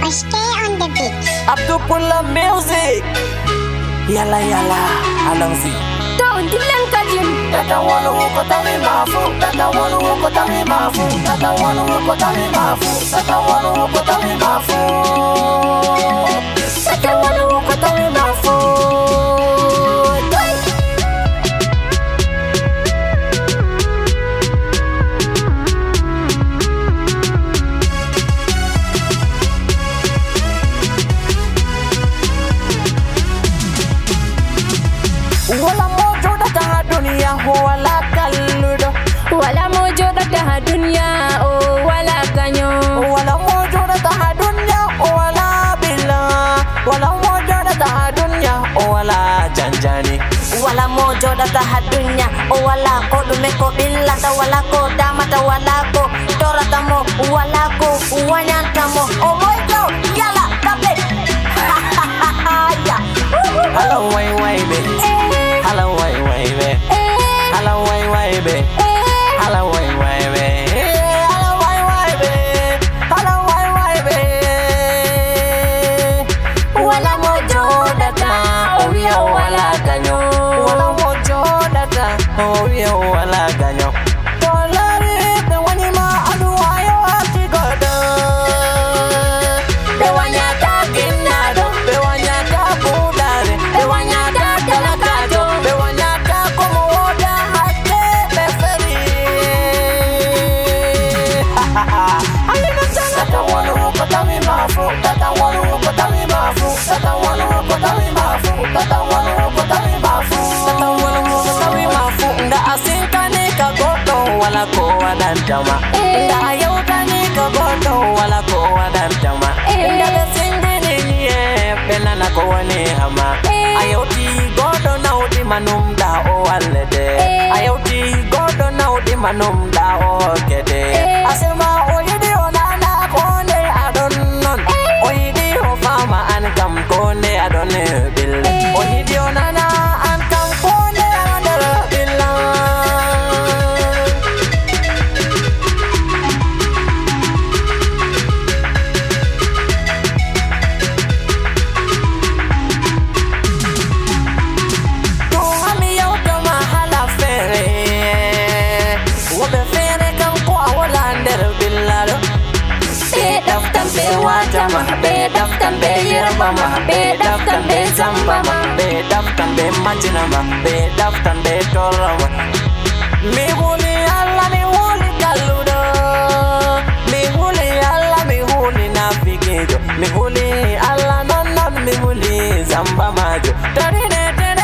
SK on the beat. Abdul Pula music. Yalla yalla, alongsi. Don't dilang kajim. Tata walu ko tami mafu. Tata walu ko tami mafu. Tata walu ko tami mafu. Tata walu ko tami mafu. Tata walu ko tami mafu. Wala mojo datang dunia wala kaludo. Wala mojo datang dunia oh wala ganyo. Wala mojo datang dunia wala bila. Wala mojo datang dunia wala janjani. Wala mojo datang dunia oh wala ko dume ko billa ta wala ko dama ta wala ko tora tamo wala ko wanyantamo oh my god yala tabe. Hello way way be. Hello way way be. Hello way way be. Hello way way be. Hello way way be. Hello way way be. Wala mojo datang oh ya wala ganyo. Wala mojo datang oh ya wala ganyo. Tolari be wani ma adu ayo ati godo. Be wanya ta kinado. Be wanya ta budare. Be wanya ta kalakajo. Be wanya ta como oda hake be feri. Alina sana tata walu ko tami mafu. Tata walu ko tami mafu. Tata walu ko tami mafu. Tata walu ko tami mafu. Tata walu ko tami mafu. Nda asinka ni kagoto wala ko wadantama. Nda ayuta ni kagoto wala ko wadantama. Nda besingi ni niye pena na ko wani hama. Ayoti godo na uti manum da o alede. Ayoti godo na uti manum da o kede. Asema oyidi onana kone adonnon. Oyidi ofama an kam kone adonne bille. Oyidi onana an kam kone adonne bille. Wajama be daftan be yerbama be daftan be zambama be daftan be majinama be daftan be torama mi huli alla mi huli kaludo mi huli alla mi huli navigedo mi huli alla non mi huli zambamajo tarine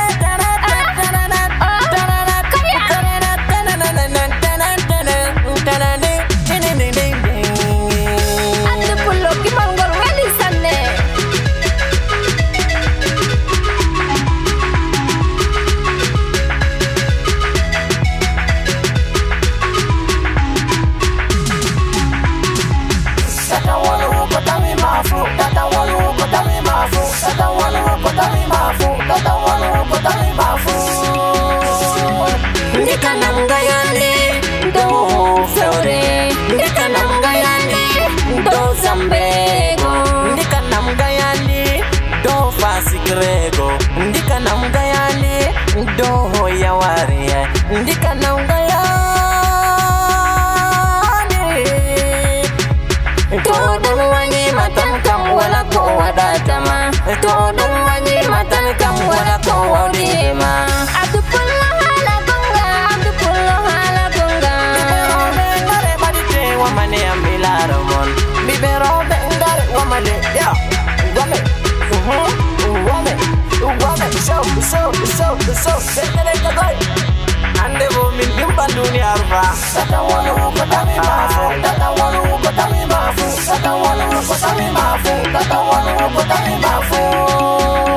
Grego, ndika na mgayani, doho ya waria, ndika na mgayani. Todo mwanyi matan kam wala ko wadatama, todo mwanyi matan kam wala ko wadima. Abdul Pula hala gonga, Abdul Pula hala gonga. Bibero bengare badite wamane amila ramon, bibero bengare wamane ya, wame, so, ande bo min dimba dunia arfa. Tata walu ko tami mafu. Tata walu ko tami mafu. Tata walu ko tami mafu. Tata walu ko tami mafu.